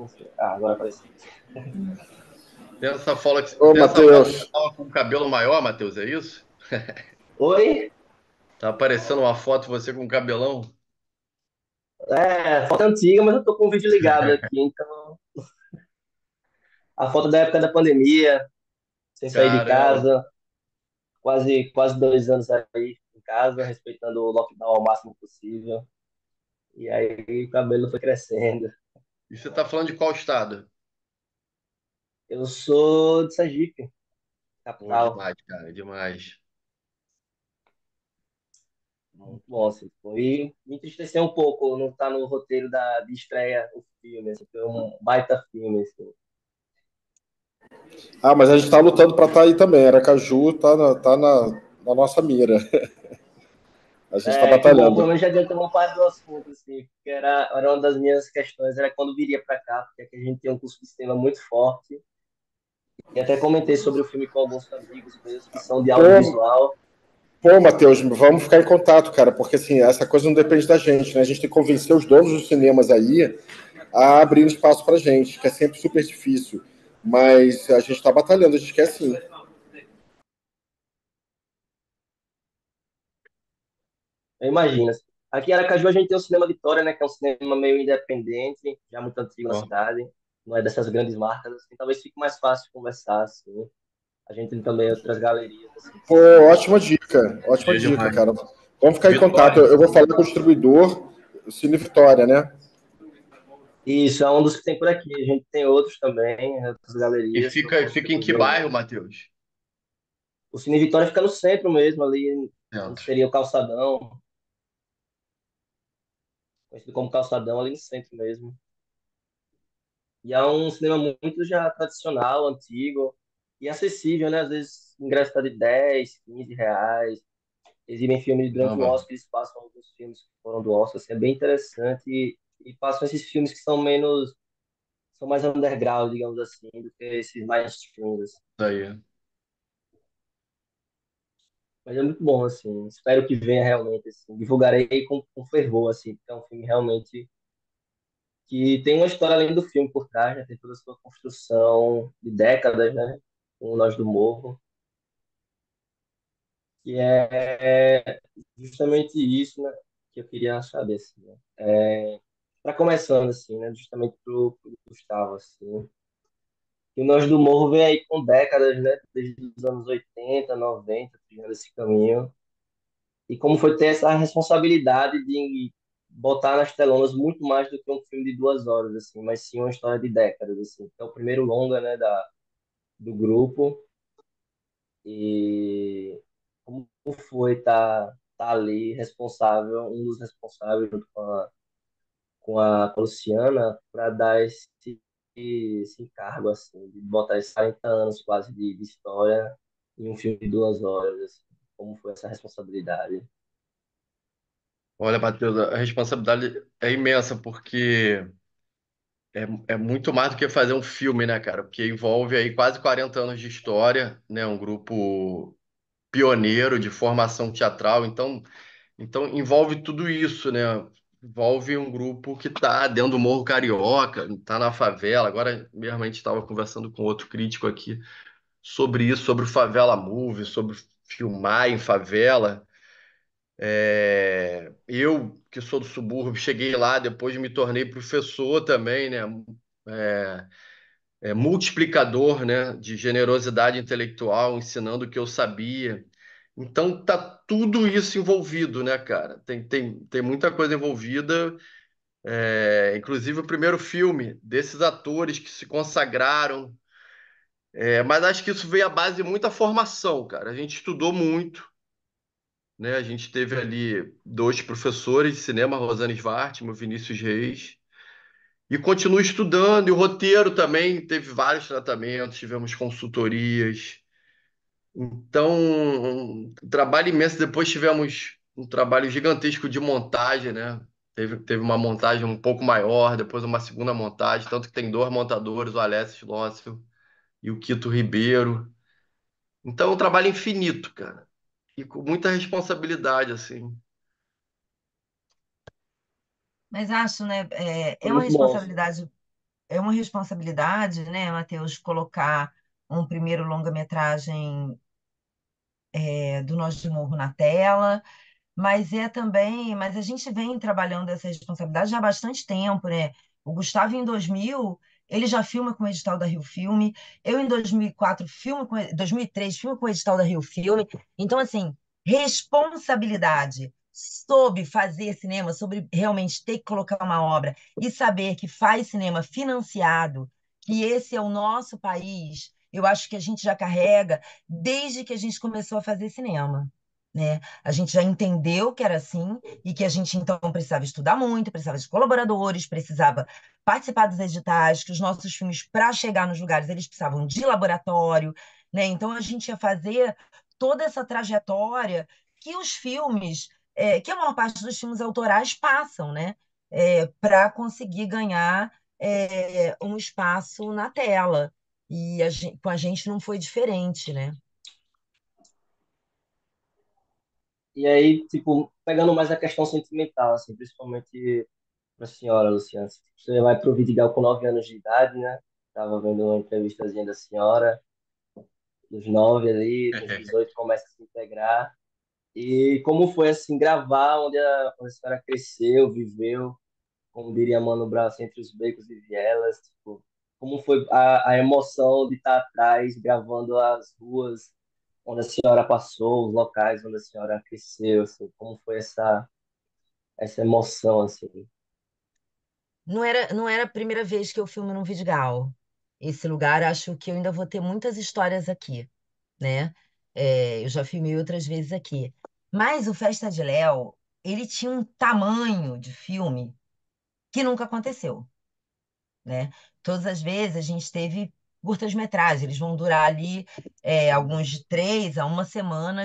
Ah, agora apareceu. Ô, Tem essa foto que você Matheus. tava com o cabelo maior, Matheus, é isso? Oi? Tá aparecendo uma foto você com cabelão? É, foto antiga, mas eu tô com o vídeo ligado aqui, então. A foto da época da pandemia, sem sair de Caramba. casa, quase 2 anos aí em casa, respeitando o lockdown ao máximo possível. E aí o cabelo foi crescendo. E você tá falando de qual estado? Eu sou de Sergipe, Pô, capital. demais, cara, demais. Muito bom, assim. Foi me entristeceu um pouco não estar no roteiro de estreia o filme, assim, foi um baita filme, assim. Ah, mas a gente está lutando para estar aí também. Aracaju tá na nossa mira. A gente está É, que bom, pelo batalhando. menos já adiantou uma parte do assunto, assim, porque era uma das minhas questões, era quando viria para cá, porque aqui a gente tem um curso de cinema muito forte, e até comentei sobre o filme com alguns amigos meus que são de Pô, audiovisual. pô, Matheus, vamos ficar em contato, cara, porque assim, essa coisa não depende da gente, né? A gente tem que convencer os donos dos cinemas aí a abrir espaço pra gente, que é sempre super difícil. Mas a gente está batalhando, a gente quer sim. Eu imagino, assim. Aqui em Aracaju a gente tem o Cinema Vitória, né, que é um cinema meio independente, já muito antigo na Ó, cidade, não é dessas grandes marcas, assim, talvez fique mais fácil conversar, assim. A gente tem também outras galerias, assim, de Pô, cinema. ótima dia dica, demais. cara. Vamos ficar em contato. Vitória. Eu vou falar com o distribuidor, o Cine Vitória, né? Isso é um dos que tem por aqui. A gente tem outros também, outras E galerias que eu posso fica em depois que ver o bairro, nome. Matheus? O Cine Vitória fica no centro mesmo, ali onde Centro. seria o Calçadão, conhecido como Calçadão, ali no centro mesmo. E é um cinema muito já tradicional, antigo e acessível, né? Às vezes o ingresso está de 10, 15 reais. Exibem filmes durante o Caramba. Oscar, eles passam alguns filmes que foram do Oscar, assim, é bem interessante. E passam esses filmes que são mais underground, digamos assim, do que esses mais streams. Isso aí. Mas é muito bom, assim. Espero que venha realmente, assim. Divulgarei com fervor, assim, porque é um filme realmente que tem uma história além do filme por trás, né? Tem toda a sua construção de décadas, né? Com Nós do Morro. Que é justamente isso, né? Que eu queria saber, assim, né? Para começando, assim, né? Justamente pro Gustavo, assim. E o Nós do Morro vem aí com décadas, né? Desde os anos 80, 90, trilhando esse caminho. E como foi ter essa responsabilidade de botar nas telonas muito mais do que um filme de 2 horas, assim, mas sim uma história de décadas, assim. É o primeiro longa, né, do grupo e como foi tá ali responsável, um dos responsáveis junto com a Luciana para dar esse encargo, assim, de botar esses 40 anos quase de história em um filme de 2 horas, assim. Como foi essa responsabilidade? Olha, Matheus, a responsabilidade é imensa, porque é muito mais do que fazer um filme, né, cara? Porque envolve aí quase 40 anos de história, né? Um grupo pioneiro de formação teatral, então envolve tudo isso, né? Envolve um grupo que está dentro do Morro Carioca, está na favela. Agora mesmo a gente estava conversando com outro crítico aqui sobre isso, sobre o Favela Movie, sobre filmar em favela. Eu, que sou do subúrbio, cheguei lá, depois me tornei professor também, né? É, multiplicador, né? De generosidade intelectual, ensinando o que eu sabia. Então tá tudo isso envolvido, né, cara? Tem muita coisa envolvida. Inclusive o primeiro filme desses atores que se consagraram. Mas acho que isso veio à base de muita formação, cara. A gente estudou muito, né? A gente teve ali dois professores de cinema, Rosane Svartman, Vinícius Reis, e continua estudando. E o roteiro também teve vários tratamentos, tivemos consultorias. Então, um trabalho imenso. Depois tivemos um trabalho gigantesco de montagem, né? Teve uma montagem um pouco maior, depois uma segunda montagem, tanto que tem dois montadores, o Alessio Schlosser e o Quito Ribeiro. Então, é um trabalho infinito, cara. E com muita responsabilidade, assim. Mas acho, né, Foi é uma muito bom. responsabilidade, é uma responsabilidade, né, Matheus, colocar um primeiro longa-metragem do Nós de Morro na tela, mas é também, mas a gente vem trabalhando essa responsabilidade já há bastante tempo, né? O Gustavo, em 2000, ele já filma com o edital da Rio Filme. Eu, em 2004, 2003, filmo com o edital da Rio Filme. Então, assim, responsabilidade sobre fazer cinema, sobre realmente ter que colocar uma obra e saber que faz cinema financiado, que esse é o nosso país, eu acho que a gente já carrega desde que a gente começou a fazer cinema, né? A gente já entendeu que era assim e que a gente então precisava estudar muito, precisava de colaboradores, precisava participar dos editais, que os nossos filmes, para chegar nos lugares, eles precisavam de laboratório, né? Então a gente ia fazer toda essa trajetória que os filmes, que a maior parte dos filmes autorais passam, né? Para conseguir ganhar um espaço na tela. E com a gente não foi diferente, né? E aí, tipo, pegando mais a questão sentimental, assim, principalmente para a senhora, Luciana. Tipo, você vai pro Vidigal com 9 anos de idade, né? Tava vendo uma entrevistazinha da senhora, dos 9 ali, nos 18 começa a se integrar. E como foi, assim, gravar onde a senhora cresceu, viveu, como diria Mano Brown, assim, entre os becos e vielas, tipo, como foi a emoção de estar atrás, gravando as ruas onde a senhora passou, os locais onde a senhora cresceu, assim, como foi essa emoção, assim. Não era a primeira vez que eu filmo num Vidigal. Esse lugar, acho que eu ainda vou ter muitas histórias aqui, né? Eu já filmei outras vezes aqui. Mas o Festa de Léo, ele tinha um tamanho de filme que nunca aconteceu, né? Todas as vezes a gente teve curtas-metragens, eles vão durar ali alguns de 3 a 1 semana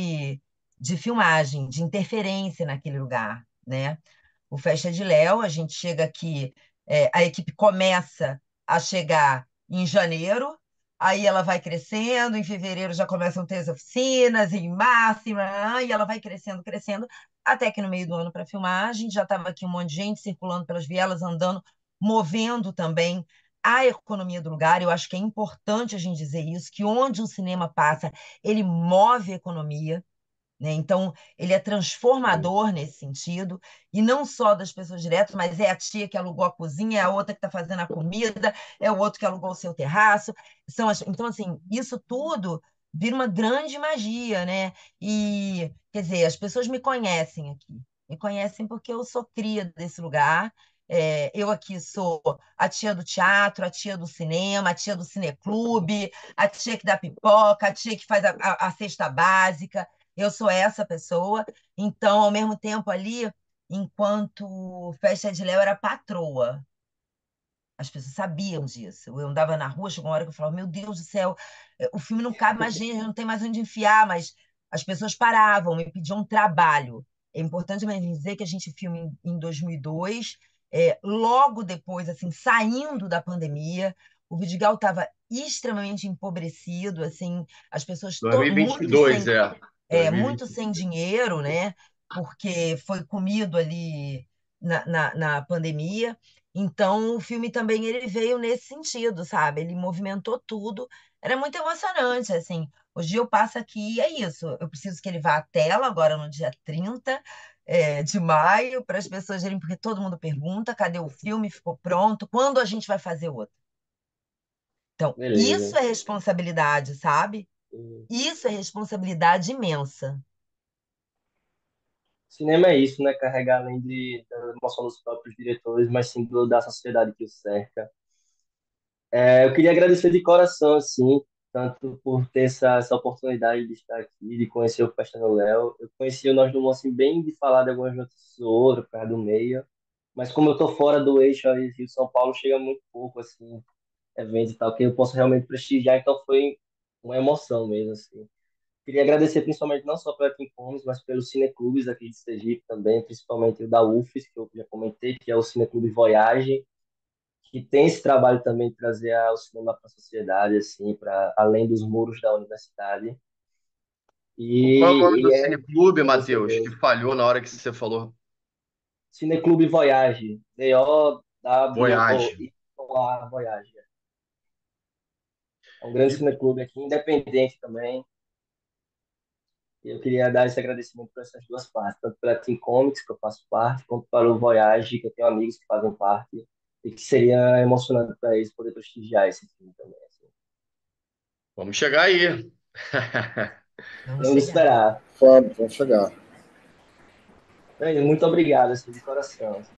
de filmagem, de interferência naquele lugar, né? O Festa de Léo, a gente chega aqui, a equipe começa a chegar em janeiro, aí ela vai crescendo, em fevereiro já começam a ter as oficinas, em março, e ela vai crescendo, crescendo, até que no meio do ano para filmar, a gente já estava aqui um monte de gente circulando pelas vielas, andando, movendo também a economia do lugar. Eu acho que é importante a gente dizer isso, que onde o cinema passa, ele move a economia, né? Então, ele é transformador nesse sentido, e não só das pessoas diretas, mas é a tia que alugou a cozinha, é a outra que está fazendo a comida, é o outro que alugou o seu terraço. Então, assim, isso tudo vira uma grande magia, né? E, quer dizer, as pessoas me conhecem aqui, me conhecem porque eu sou cria desse lugar. Eu aqui sou a tia do teatro, a tia do cinema, a tia do cineclube, a tia que dá pipoca, a tia que faz a cesta básica. Eu sou essa pessoa. Então, ao mesmo tempo ali, enquanto Festa de Léo era patroa, as pessoas sabiam disso. Eu andava na rua, chegou uma hora que eu falava, meu Deus do céu, o filme não cabe mais gente, não tem mais onde enfiar, mas as pessoas paravam, me pediam um trabalho. É importante também dizer que a gente filma em 2002, logo depois, assim, saindo da pandemia, o Vidigal estava extremamente empobrecido, assim, as pessoas, muito 2022, sem, é. 2020. muito sem dinheiro, né? Porque foi comido ali na pandemia. Então, o filme também ele veio nesse sentido, sabe? Ele movimentou tudo. Era muito emocionante, assim. Hoje eu passo aqui e é isso. Eu preciso que ele vá à tela agora no dia 30 de maio, para as pessoas verem, porque todo mundo pergunta: cadê o filme? Ficou pronto? Quando a gente vai fazer outro? Então, isso Beleza. é responsabilidade, sabe? Isso é responsabilidade imensa. Cinema é isso, né? Carregar além da emoção dos próprios diretores, mas sim da sociedade que o cerca. Eu queria agradecer de coração, assim, tanto por ter essa oportunidade de estar aqui, de conhecer o Festa no Léo. Eu conheci o Nós do Mundo, assim, bem de falar de algumas notícias ou outras, por causa do meio. Mas como eu tô fora do eixo aí, Rio-São Paulo, chega muito pouco, assim, eventos e tal, que eu posso realmente prestigiar, então foi uma emoção mesmo, assim. Queria agradecer principalmente não só pela Kim Comes, mas pelos cineclubes aqui de Sergipe também, principalmente o da UFES, que eu já comentei, que é o Cineclube Voyage, que tem esse trabalho também de trazer o cinema para a sociedade, assim, para além dos muros da universidade. Qual é o nome E do é cineclube, agradecer Matheus, que mesmo. falhou na hora que você falou? Cineclube Voyage, Voyage. VOWOYAGE. a Voyage. É um grande E cineclube aqui, independente também. E eu queria dar esse agradecimento para essas duas partes, tanto pela Team Comics, que eu faço parte, quanto para o Voyage, que eu tenho amigos que fazem parte, e que seria emocionante para eles poder prestigiar esse filme também. Assim. vamos chegar aí. Vamos Vamos chegar. esperar. Vamos chegar. Muito obrigado, assim, de coração.